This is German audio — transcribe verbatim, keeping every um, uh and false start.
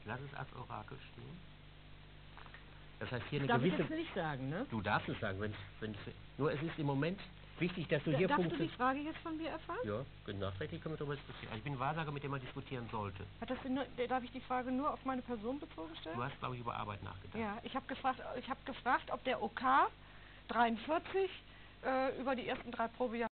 lass es als Orakel stehen. Das heißt hier eine Darf gewisse... ich jetzt nicht sagen, ne? Du darfst es sagen, wenn wenn nur es ist im Moment wichtig, dass du hier Darfst Punkte... du die Frage jetzt von mir erfahren? Ja, nachträglich können wir darüber diskutieren. Also ich bin Wahrsager, mit dem man diskutieren sollte. Hat das nur, darf ich die Frage nur auf meine Person bezogen stellen? Du hast, glaube ich, über Arbeit nachgedacht. Ja, ich habe gefragt, ich habe gefragt, ob der OK dreiundvierzig äh, über die ersten drei Probejahre